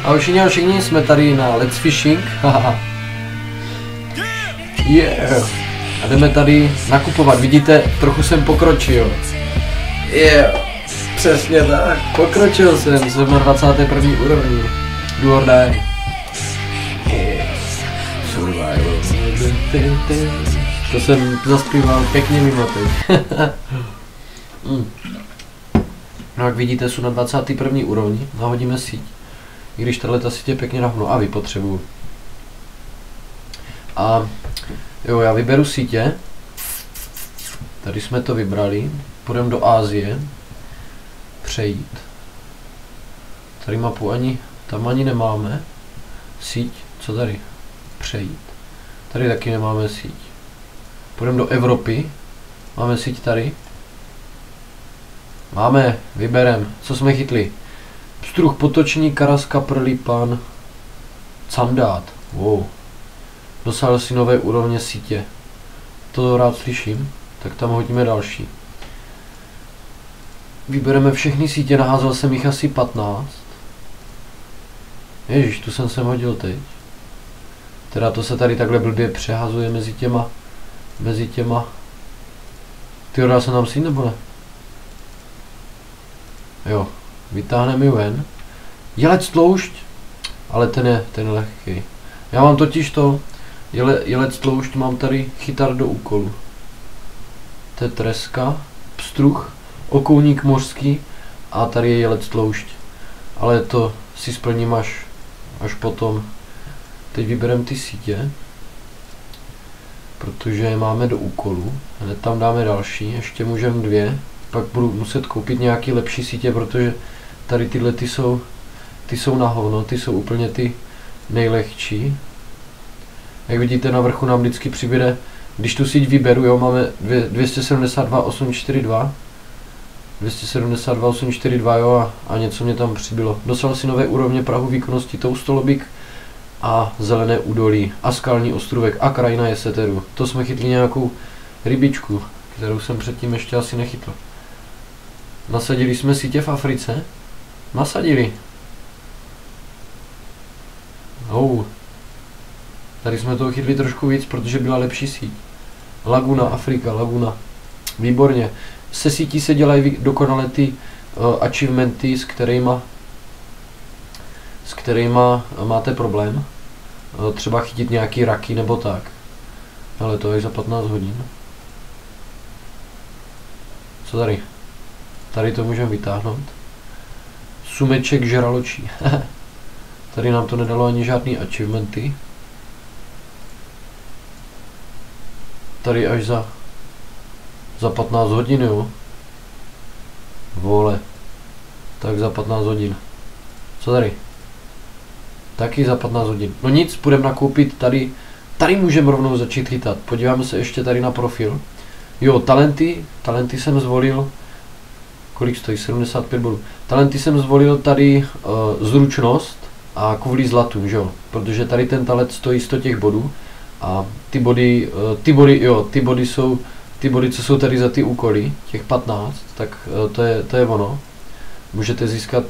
Ahoj všichni, jsme tady na Let's Fishing. Yeah. A jdeme tady nakupovat, vidíte, trochu jsem pokročil. Yeah. Přesně tak, pokročil jsem na 21. úrovni. Do or die. Yeah. Survival. To jsem zaspíval pěkně mimo teď. No jak vidíte, jsou na 21. úrovni, nahodíme síť. I když tato síť je pěkně nahnu a vypotřebuju. A jo, já vyberu sítě. Tady jsme to vybrali. Půjdeme do Asie. Přejít. Tady mapu tam ani nemáme. Síť, co tady? Přejít. Tady taky nemáme síť. Půjdeme do Evropy. Máme síť tady. Máme, vyberem. Co jsme chytli? Pstruh, potočník, karas, kapr, lipan, candát. Wow. Dosáhl si nové úrovně sítě. To rád slyším. Tak tam hodíme další. Vybereme všechny sítě, naházel jsem jich asi 15. Ježiš, tu jsem sem hodil teď. Teda to se tady takhle blbě přehazuje mezi těma. Ty dá se nám síť nebo ne? Jo, vytáhneme ji ven. Jelec tloušť, ale ten je lehký. Já mám totiž to, jelec tloušť mám tady chytar do úkolu. To je treska, pstruh, okouník mořský a tady je jelec tloušť. Ale to si splním až potom. Teď vybereme ty sítě, protože je máme do úkolu. Hned tam dáme další, ještě můžeme 2. Pak budu muset koupit nějaký lepší sítě, protože tady tyhle ty jsou na hovno, ty jsou úplně ty nejlehčí. Jak vidíte, na vrchu nám vždycky přibude, když tu síť vyberu, jo, máme 272.842, 272.842, jo, a něco mě tam přibylo. Dosáhl si nové úrovně prahu výkonnosti toustolobik a zelené údolí a skalní ostrůvek a krajina jeseteru. To jsme chytli nějakou rybičku, kterou jsem předtím ještě asi nechytl. Nasadili jsme sítě v Africe? Nasadili. Tady jsme toho chytli trošku víc, protože byla lepší síť. Laguna, Afrika, Laguna. Výborně. Se sítí se dělají dokonale ty achievementy, s kterýma máte problém. Třeba chytit nějaký raky nebo tak. Ale to je za 15 hodin. Co tady? Tady to můžeme vytáhnout. Sumeček žraločí. Tady nám to nedalo ani žádný achievementy. Tady až za 15 hodin, jo. Vole. Tak za 15 hodin. Co tady? Taky za 15 hodin. No nic, půjdeme nakoupit tady. Tady můžeme rovnou začít chytat. Podíváme se ještě tady na profil. Jo, talenty jsem zvolil. Kolik stojí? 75 bodů. Talenty jsem zvolil tady zručnost a kvůli zlatu, že jo? Protože tady ten talent stojí 100 těch bodů a ty body, co jsou tady za ty úkoly, těch 15, tak to je ono. Můžete získat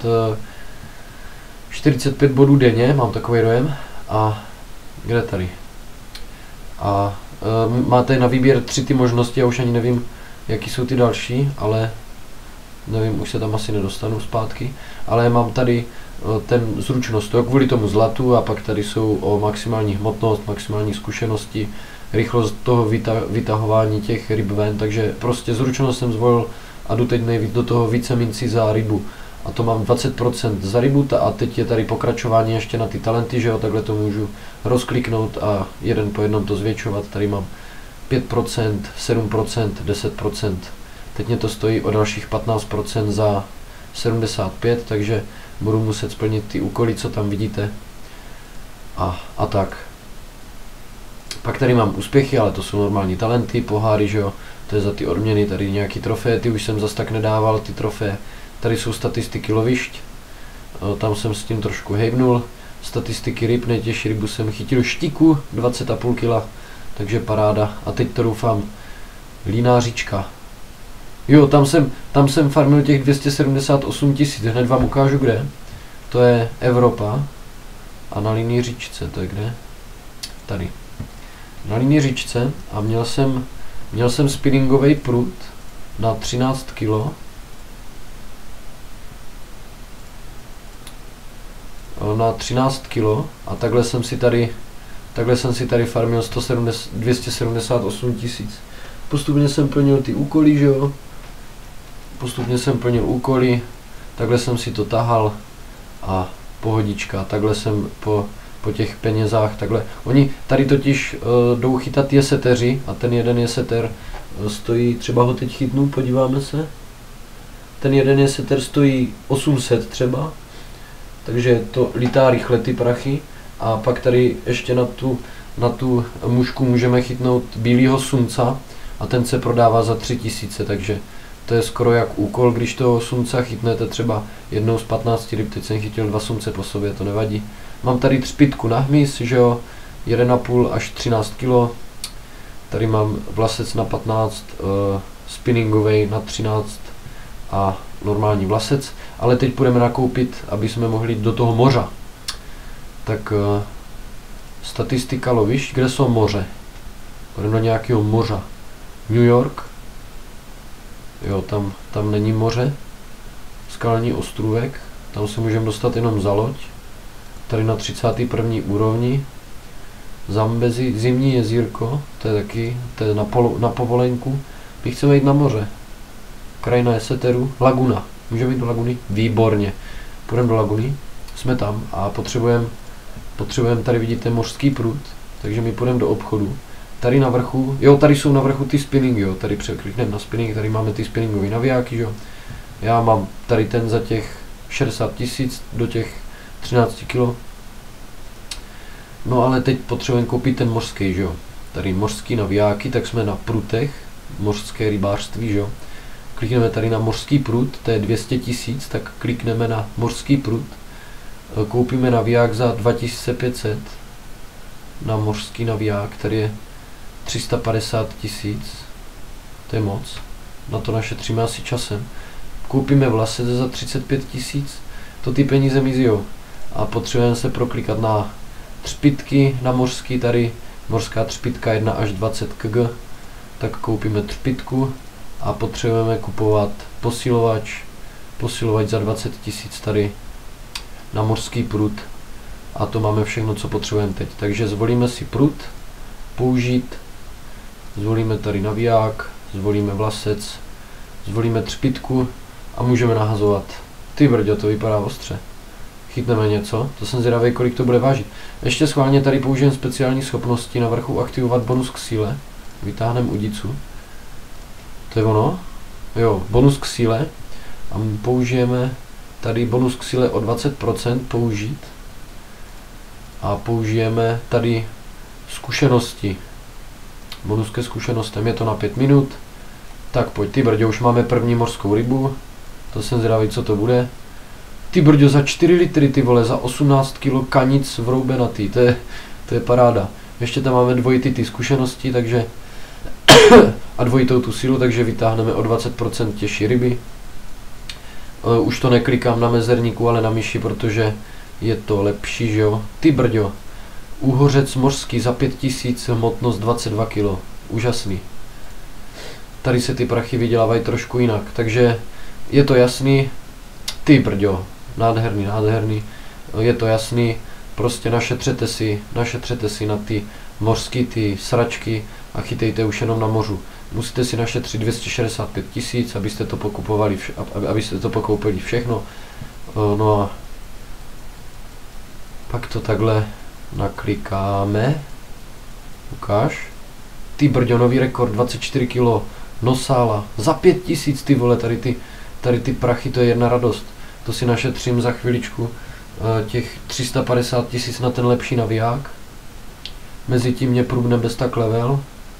45 bodů denně, mám takový dojem. A kde tady? A máte na výběr 3 ty možnosti, já už ani nevím, jaký jsou ty další, ale nevím, už se tam asi nedostanu zpátky, ale mám tady ten zručnost, to kvůli tomu zlatu, a pak tady jsou o maximální hmotnost, maximální zkušenosti, rychlost toho vytahování těch ryb ven, takže prostě zručnost jsem zvolil a jdu teď nejvíc do toho více mincí za rybu. A to mám 20% za rybu a teď je tady pokračování ještě na ty talenty, že jo, takhle to můžu rozkliknout a jeden po jednom to zvětšovat. Tady mám 5%, 7%, 10%. Teď mě to stojí o dalších 15% za 75, takže budu muset splnit ty úkoly, co tam vidíte. A tak. Pak tady mám úspěchy, ale to jsou normální talenty, poháry, že jo, to je za ty odměny, tady nějaký trofeje, ty už jsem zas tak nedával, ty trofeje. Tady jsou statistiky lovišť, tam jsem s tím trošku hejbnul. Statistiky ryb, nejtěžší rybu jsem chytil štiku, 20,5 kg, takže paráda. A teď to doufám, línářička. Jo, tam jsem farmil těch 278 000, hned vám ukážu kde. To je Evropa, a na linii říčce, to je kde? Tady. Na linii říčce a měl jsem spinningový prut na 13 kg. Na 13 kg a takhle jsem si tady farmil 278 000. Postupně jsem plnil ty úkoly, že jo? Takhle jsem si to tahal a pohodička, takhle jsem po těch penězách, takhle. Oni tady totiž jdou chytat jeseteři a ten jeden jeseter stojí, třeba ho teď chytnu, podíváme se. Ten jeden jeseter stojí 800 třeba, takže to lítá rychle ty prachy. A pak tady ještě na tu mužku můžeme chytnout bílýho sumca a ten se prodává za 3000, takže to je skoro jak úkol, když toho sumca chytnete třeba jednou z 15 ryb, teď jsem chytil 2 sumce po sobě, to nevadí. Mám tady třpytku na hmyz, že jo, 1,5 až 13 kg. Tady mám vlasec na 15, spinningovej na 13 a normální vlasec. Ale teď půjdeme nakoupit, aby jsme mohli jít do toho moře. Tak statistika lovišť, kde jsou moře? Půjdeme do nějakého moře. New York. Jo, tam není moře. Skalní ostrůvek. Tam se můžeme dostat jenom za loď. Tady na 31. úrovni. Zambezi, zimní jezírko. To je taky, to je na povolenku. My chceme jít na moře. Krajina jeseteru. Laguna. Můžeme jít do laguny? Výborně. Půjdeme do laguny. Jsme tam a potřebujeme, tady vidíte mořský prut, takže my půjdeme do obchodu. Tady na vrchu, jo, tady jsou na vrchu ty spinningy, jo, tady překlikneme na spinning, tady máme ty spinningové navijáky, jo. Já mám tady ten za těch 60 000 do těch 13 kg. No ale teď potřebujeme koupit ten mořský, jo. Tady mořský navijáky, tak jsme na prutech, mořské rybářství, jo. Klikneme tady na mořský prut, to je 200 000, tak klikneme na mořský prut. Koupíme naviják za 2500 na mořský naviják, který je 350 000, to je moc, na to našetříme asi časem. Koupíme vlasec za 35 000, to ty peníze mizijou. A potřebujeme se proklikat na třpytky, na mořský, tady mořská třpytka 1 až 20 kg, tak koupíme třpytku a potřebujeme kupovat posilovač za 20 000 tady na mořský prut a to máme všechno, co potřebujeme teď. Takže zvolíme si prut, použít, zvolíme tady naviják, zvolíme vlasec, zvolíme třpytku a můžeme nahazovat. Ty brďo, to vypadá ostře. Chytneme něco, to jsem zvědavý, kolik to bude vážit. Ještě schválně tady použijeme speciální schopnosti, na vrchu aktivovat bonus k síle, vytáhneme udicu. To je ono? Jo, bonus k síle a použijeme tady bonus k síle o 20% použít a použijeme tady zkušenosti. Bonus ke zkušenostem, je to na 5 minut. Tak pojď, ty brďo, už máme první mořskou rybu. To jsem zvědavý, co to bude. Ty brďo, za 4 litry, ty vole, za 18 kg kanic vroubenatý, to je paráda. Ještě tam máme dvojitý ty zkušenosti, takže a dvojitou tu sílu, takže vytáhneme o 20% těžší ryby. Už to neklikám na mezerníku, ale na myši, protože je to lepší, že jo. Ty brďo, úhořec mořský za 5000, hmotnost 22 kg. Úžasný. Tady se ty prachy vydělávají trošku jinak, takže je to jasný. Ty brďo, nádherný. Je to jasný, prostě našetřete si na ty mořský, ty sračky a chytejte už jenom na mořu. Musíte si našetřit 265 000, abyste to pokoupili všechno. No a pak to takhle naklikáme. Ukáž. Ty brďo, nový rekord, 24 kg nosála. Za 5000, ty vole, tady ty prachy, to je jedna radost. To si našetřím za chviličku těch 350 000 na ten lepší naviják. Mezitím mě průbne bez tak level.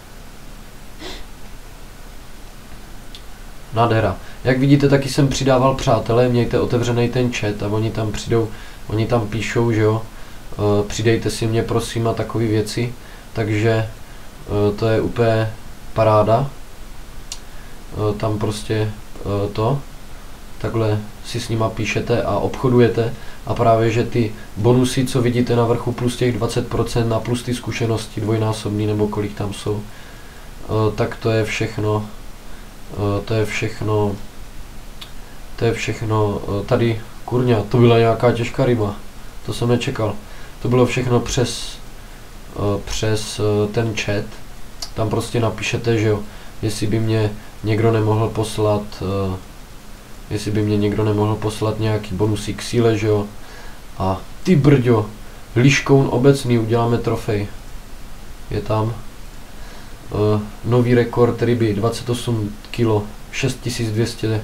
Nádhera. Jak vidíte, taky jsem přidával přátelé, mějte otevřený ten chat a oni tam přijdou, oni tam píšou, že jo, přidejte si mě prosím a takové věci, takže to je úplně paráda. Tam prostě takhle si s nima píšete a obchodujete A právě, že ty bonusy, co vidíte na vrchu, plus těch 20% na plus ty zkušenosti, dvojnásobný nebo kolik tam jsou, tak to je všechno, tady, kurňa, to byla nějaká těžká ryba, to jsem nečekal. To bylo všechno přes ten chat, tam prostě napíšete, že jo, jestli by mě někdo nemohl poslat, nějaký bonusy k síle, že jo. A ty brďo, liškoun obecný, uděláme trofej. Je tam nový rekord ryby, 28 kg, 6200.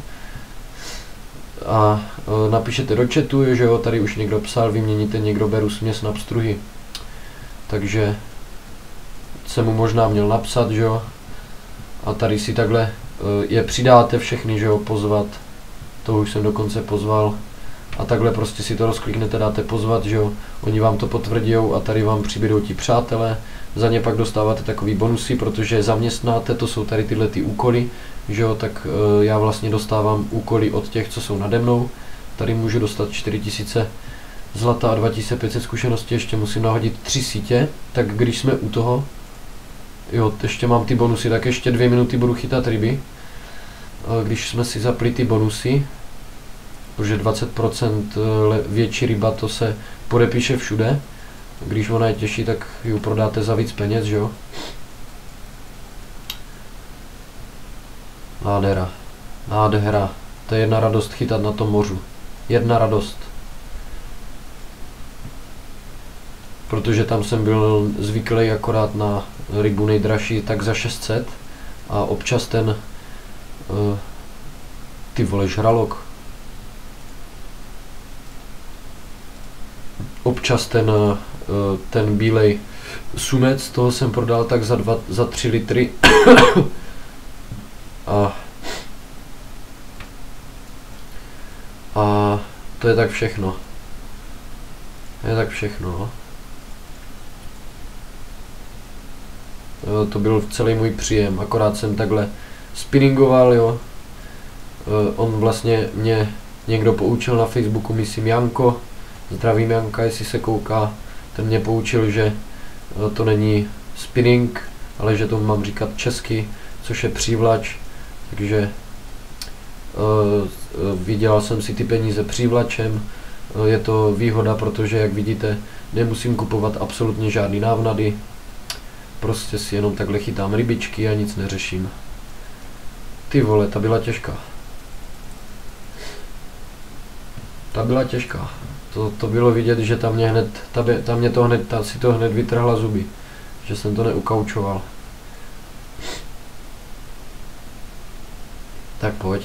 A napíšete do chatu, že jo, tady už někdo psal, vyměníte, někdo beru směs na pstruhy. Takže jsem mu možná měl napsat, že jo. A tady si takhle je přidáte všechny, že jo, pozvat. To už jsem dokonce pozval. A takhle prostě si to rozkliknete, dáte pozvat, že jo. Oni vám to potvrdijou a tady vám přibydou ti přátelé. Za ně pak dostáváte takový bonusy, protože zaměstnáte, to jsou tady tyhle ty úkoly, že jo, tak já vlastně dostávám úkoly od těch, co jsou nade mnou. Tady můžu dostat 4000 zlata a 2500 zkušeností, ještě musím nahodit 3 sítě, tak když jsme u toho, jo, ještě mám ty bonusy, tak ještě 2 minuty budu chytat ryby. Když jsme si zapli ty bonusy, protože 20% větší ryba, to se podepíše všude. Když ona je těžší, tak ji prodáte za víc peněz, že jo? Nádhera. Nádhera. To je jedna radost chytat na tom mořu. Jedna radost. Protože tam jsem byl zvyklý akorát na rybu nejdražší, tak za 600. A občas ten... ty vole, žralok. Občas ten bílej sunec, toho jsem prodal tak za 3 litry. A to je tak všechno. To byl celý můj příjem, akorát jsem takhle spinningoval, jo. On vlastně mě někdo poučil na Facebooku, myslím Janko, zdravím Janka, jestli se kouká, ten mě poučil, že to není spinning, ale že to mám říkat česky, což je přívlač, takže vydělal jsem si ty peníze přívlačem, je to výhoda, protože jak vidíte, nemusím kupovat absolutně žádný návnady, prostě si jenom takhle chytám rybičky a nic neřeším. Ty vole, ta byla těžká. To bylo vidět, že tam si to hned vytrhla zuby, že jsem to neukaučoval. Tak pojď.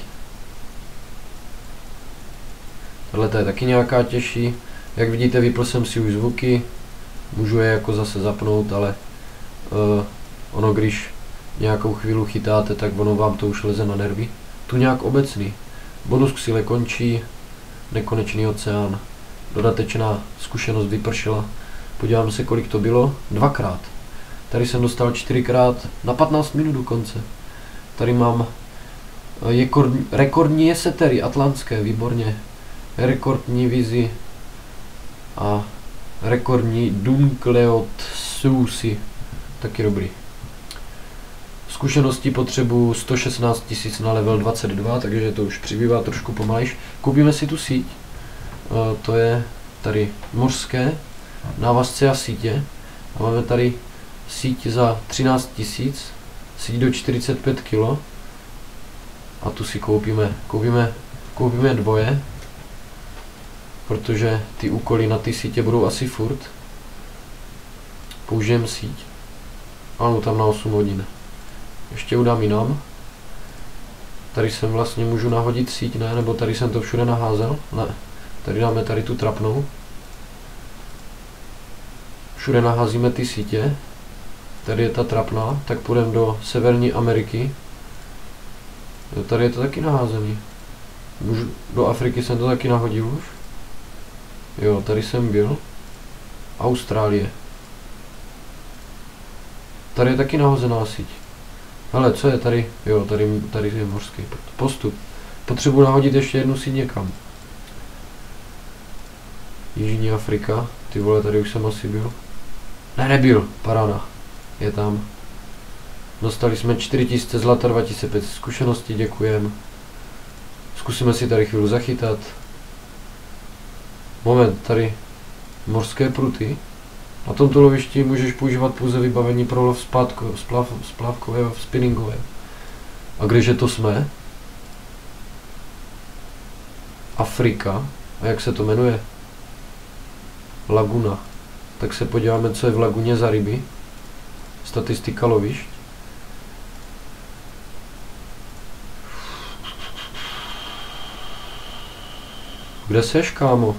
Tohle je taky nějaká těžší. Jak vidíte, vypl jsem si už zvuky. Můžu je jako zase zapnout, ale ono když nějakou chvíli chytáte, tak ono vám to už leze na nervy. Tu nějak obecný. Bonus k síle končí. Nekonečný oceán. Dodatečná zkušenost vypršela. Podívám se, kolik to bylo. 2krát. Tady jsem dostal 4krát na 15 minut dokonce. Tady mám rekordní jesetery atlantské, výborně. Rekordní vizi a rekordní Dunkleot Susi. Taky dobrý. Zkušenosti potřebuji 116 000 na level 22, takže to už přibývá trošku pomalejš. Koupíme si tu síť. To je tady mořské, návazce a sítě. A máme tady síť za 13 000, síť do 45 kg. A tu si koupíme dvoje, protože ty úkoly na ty sítě budou asi furt. Použijeme síť. Ano, tam na 8 hodin. Ještě udám jinam. Tady jsem vlastně můžu nahodit síť, ne? Nebo tady jsem to všude naházel? Ne. Tady dáme tady tu trapnou. Všude naházíme ty sítě. Tady je ta trapná, tak půjdeme do Severní Ameriky. Jo, tady je to taky naházený. Do Afriky jsem to taky nahodil už. Jo, tady jsem byl. Austrálie. Tady je taky nahozená síť. Hele, co je tady? Jo, tady je mořský postup. Potřebuji nahodit ještě jednu síť někam. Jižní Afrika, ty vole, tady už jsem asi byl. Ne, nebyl, paráda, je tam. Dostali jsme 4000 zlata, 2500 zkušeností, děkujem. Zkusíme si tady chvíli zachytat. Moment, tady mořské pruty. Na tomto lovišti můžeš používat pouze vybavení pro lov splávkové, spinningové. A kdeže to jsme? Afrika. A jak se to jmenuje? Laguna. Tak se podíváme, co je v laguně za ryby. Statistika lovišť. Kde seš, kámo?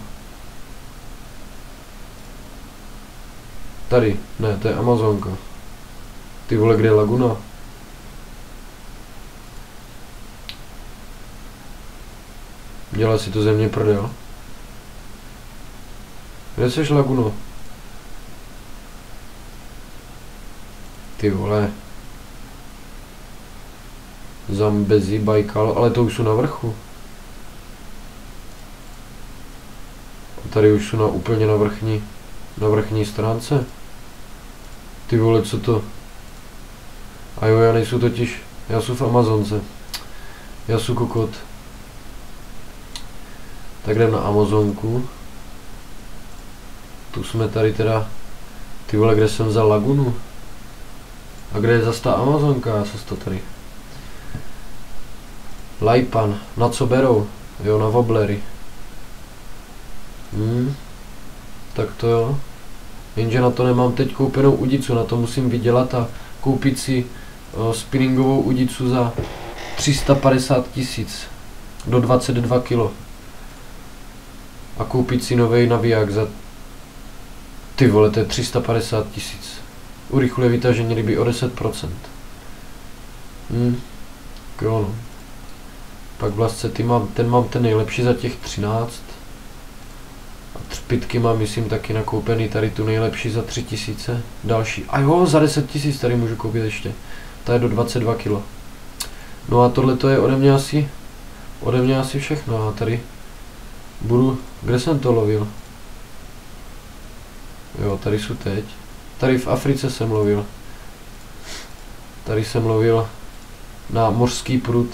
Tady, ne, to je Amazonka. Ty vole, kde je laguna? Dělá si to země prdel. Kde seš, laguno? Ty vole. Zambezi, Baikal, ale to už jsou na vrchu. A tady už jsou úplně na vrchní stránce. Ty vole, co to? A jo, já nejsou totiž, já jsem v Amazonce. Já jsem kokot. Tak jdem na Amazonku. Tu jsme tady teda, ty vole, kde jsem vzal lagunu? A kde je zase ta Amazonka? Já jsem to tady. Lajpan, na co berou? Jo, na wobblery. Tak to jo. Jenže na to nemám teď koupenou udicu, na to musím vydělat a koupit si spinningovou udicu za 350 000 do 22 kg. A koupit si nový naviják za, ty vole, to je 350 000. Urychluje vytažení ryby o 10%. Jo no. Pak vlastně mám ten nejlepší za těch 13. A třpitky mám, myslím, taky nakoupený, tady tu nejlepší za 3000. Další. A jo, za 10 000 tady můžu koupit ještě. Ta je do 22 kg. No a tohle to je ode mě asi všechno. A tady budu, kde jsem to lovil? Jo, tady jsou teď. Tady v Africe jsem lovil. Tady jsem lovil na mořský prut.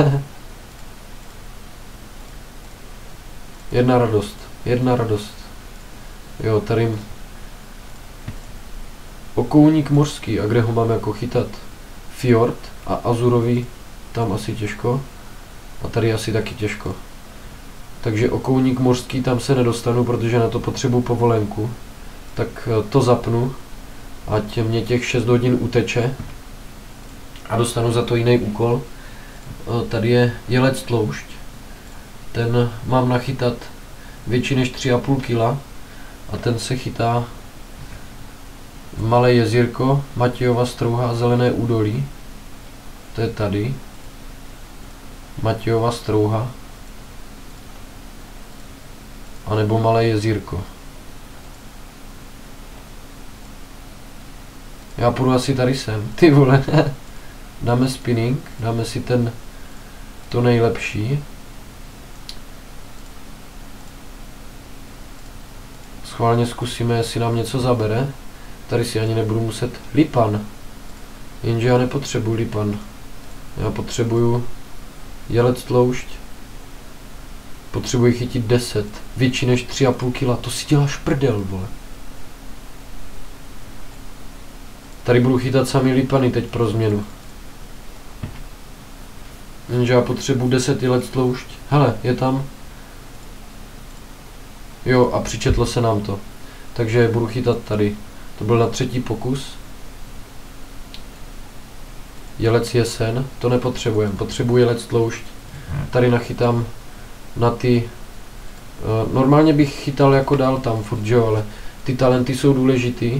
Jedna radost. Jo, tady okouník mořský. A kde ho mám jako chytat? Fjord a azurový, tam asi těžko. A tady asi taky těžko. Takže okouník mořský tam se nedostanu, protože na to potřebuji povolenku. Tak to zapnu, ať mě těch 6 hodin uteče. A dostanu za to jiný úkol. Tady je jelec tloušť. Ten mám nachytat větší než 3,5 kg. A ten se chytá Malé jezírko, Matějova strouha a Zelené údolí. To je tady. Matějova strouha. A nebo Malé jezírko. Já půjdu asi tady sem. Ty vole. Dáme spinning, dáme si to nejlepší. Schválně zkusíme, jestli nám něco zabere. Tady si ani nebudu muset lipan. Jenže já nepotřebuji lipan. Já potřebuju jelec tloušť. Potřebuji chytit 10. Větší než 3,5 kg. To si děláš prdel, vole. Tady budu chytat samý lipany teď pro změnu. Jenže já potřebuji 10 jelec tloušť. Hele, je tam. Jo, a přičetlo se nám to. Takže budu chytat tady. To byl na 3. pokus. Jelec jesen, to nepotřebujeme. Potřebuji jelec tloušť. Tady nachytám na ty... normálně bych chytal jako dál tam, furt, jo, ale ty talenty jsou důležitý,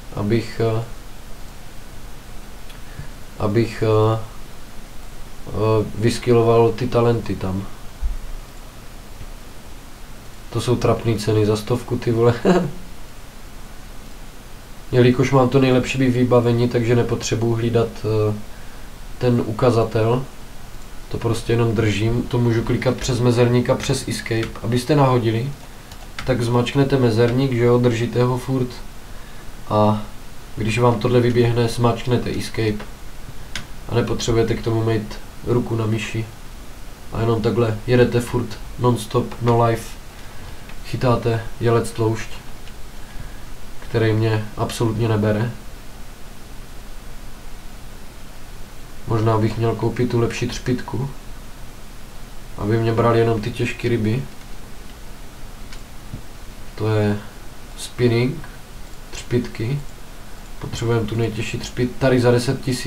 abych vyskyloval ty talenty tam. To jsou trapné ceny za 100, ty vole. Jelikož mám to nejlepší vybavení, takže nepotřebuji hlídat ten ukazatel. To prostě jenom držím. To můžu klikat přes mezerník a přes escape. Abyste nahodili, tak zmačknete mezerník, že jo, držíte ho furt a když vám tohle vyběhne, zmačknete escape a nepotřebujete k tomu mít ruku na myši a jenom takhle jedete furt non-stop, no life, chytáte jelec tloušť, který mě absolutně nebere. Možná bych měl koupit tu lepší třpytku, aby mě brali jenom ty těžké ryby. To je spinning, třpytky. Potřebujeme tu nejtěžší třpyt tady za 10 000.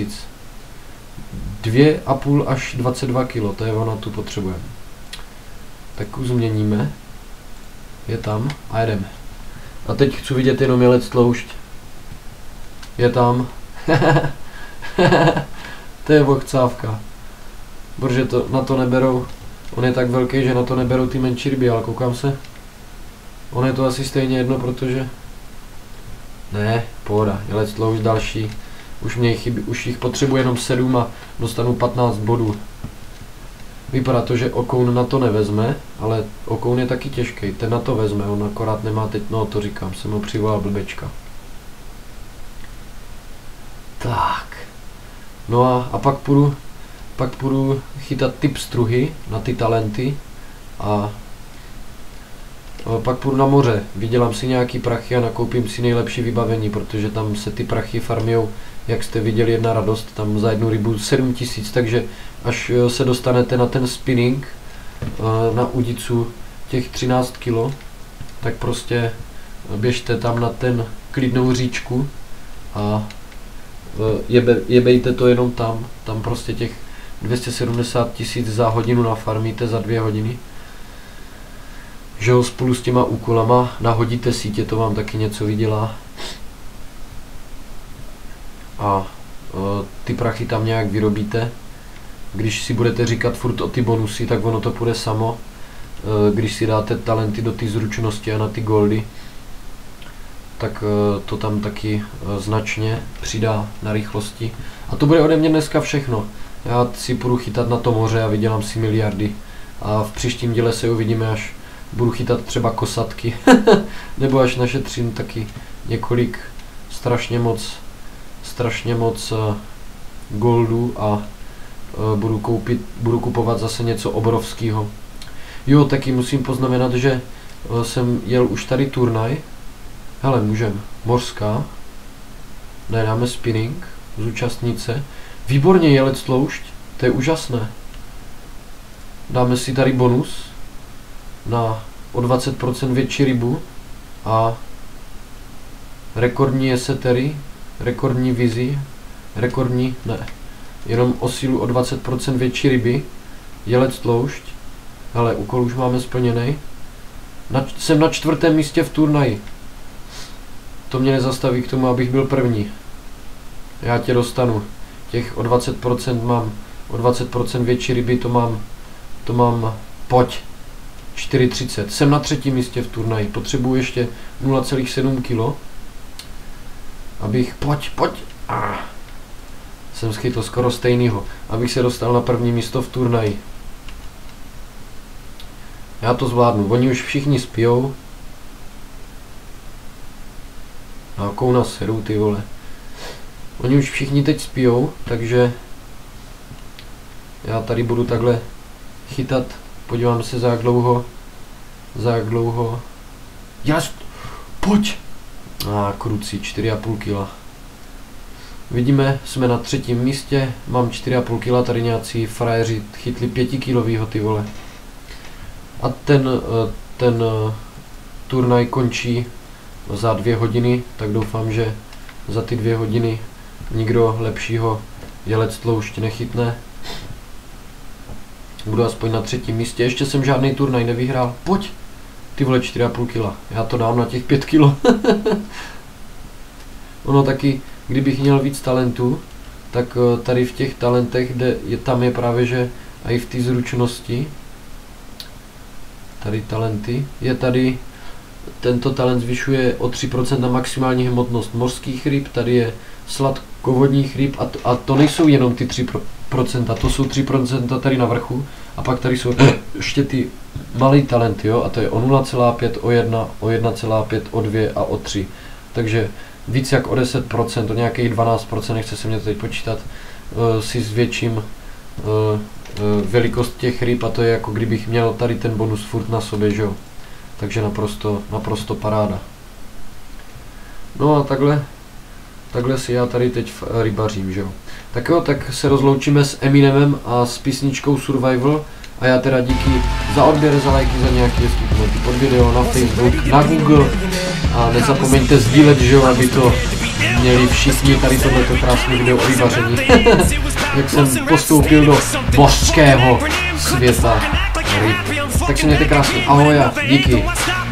2,5 až 22 kg, to je ona, tu potřebujeme. Tak změníme. Je tam a jedeme. A teď chci vidět jenom jelec tloušť. Je tam. To je vochcávka. Protože to, na to neberou, on je tak velký, že na to neberou ty menší ryby, ale koukám se. On je to asi stejně jedno, protože... Ne, pohoda, jelec tloušť další. Už mě chybí, už jich potřebuji jenom 7 a dostanu 15 bodů. Vypadá to, že okoun na to nevezme, ale okoun je taky těžký, ten na to vezme, on akorát nemá teď, no to říkám, jsem ho přivolal blbečka. Tak. No a pak půjdu chytat ty pstruhy na ty talenty a pak půjdu na moře, vydělám si nějaký prachy a nakoupím si nejlepší vybavení, protože tam se ty prachy farmijou, jak jste viděli, jedna radost, tam za jednu rybu 7 000, takže až se dostanete na ten spinning, na udicu těch 13 kg, tak prostě běžte tam na ten klidnou říčku a jebejte to jenom tam prostě těch 270 000 za hodinu nafarmíte za 2 hodiny. Že jo, spolu s těma úkolama nahodíte sítě, to vám taky něco vydělá. A ty prachy tam nějak vyrobíte. Když si budete říkat furt o ty bonusy, tak ono to půjde samo. Když si dáte talenty do ty zručnosti a na ty goldy, tak to tam taky značně přidá na rychlosti. A to bude ode mě dneska všechno. Já si půjdu chytat na to moře a vydělám si miliardy. A v příštím díle se uvidíme, až budu chytat třeba kosatky. Nebo až našetřím taky několik strašně moc goldů a budu kupovat zase něco obrovského. Jo, taky musím poznamenat, že jsem jel už tady turnaj. Hele, můžem. Mořská. Ne, dáme spinning. Zúčastnit se. Výborně, jelec tloušť. To je úžasné. Dáme si tady bonus na o 20% větší rybu a rekordní esetery, rekordní vizi, jenom o sílu o 20% větší ryby, jelec tloušť. Hele, úkol už máme splněný. Jsem na 4. místě v turnaji. To mě nezastaví k tomu, abych byl první. Já tě dostanu. Těch o 20% mám, o 20% větší ryby, to mám, pojď. 4,30. Jsem na 3. místě v turnaji. Potřebuji ještě 0,7 kg. Abych, pojď. Jsem schytl skoro stejnýho. Abych se dostal na 1. místo v turnaji. Já to zvládnu. Oni už všichni spijou. A kouna seru, ty vole. Oni už všichni teď spijou, takže já tady budu takhle chytat. Podívám se za jak dlouho. Pojď! Krucí, 4,5 kg. Vidíme, jsme na 3. místě, mám 4,5 kg, tady nějací frajeři chytli 5 kilovýho, ty vole. A ten turnaj končí za 2 hodiny, tak doufám, že za ty 2 hodiny nikdo lepšího jelec tloušť nechytne. Budu aspoň na 3. místě, ještě jsem žádný turnaj nevyhrál. Pojď! Ty vole, 4,5 kg. Já to dám na těch 5 kg. Ono taky, kdybych měl víc talentů, tak tady v těch talentech, tam je právě, že i v té zručnosti, tady talenty, je tady, tento talent zvyšuje o 3% na maximální hmotnost mořských ryb, tady je sladkovodních ryb a to nejsou jenom ty 3%, to jsou 3% tady na vrchu a pak tady jsou ještě ty malý talenty, jo, a to je o 0,5, o 1, o 1,5, o 2 a o 3. Takže víc jak o 10%, o nějakých 12%, nechce se mě to teď počítat, si zvětším velikost těch ryb a to je jako kdybych měl tady ten bonus furt na sobě, že jo. Takže naprosto paráda. No a takhle si já tady teď rybařím, že jo. Tak jo, tak se rozloučíme s Eminemem a s písničkou Survival a já teda díky za odběr, za lajky, za nějaké hezký komenty pod video na Facebook, na Google a nezapomeňte sdílet, že jo, aby to měli všichni tady tohleto krásné video o rybaření. Jak jsem postoupil do mořského světa ryb. Tak se mějte krásně, ahoj a díky.